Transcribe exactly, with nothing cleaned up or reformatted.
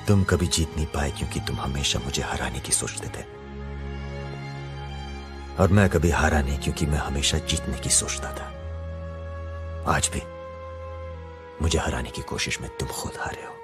तुम कभी जीत नहीं पाए क्योंकि तुम हमेशा मुझे हराने की सोचते थे, और मैं कभी हारा नहीं क्योंकि मैं हमेशा जीतने की सोचता था। आज भी मुझे हराने की कोशिश में तुम खुद हारे हो।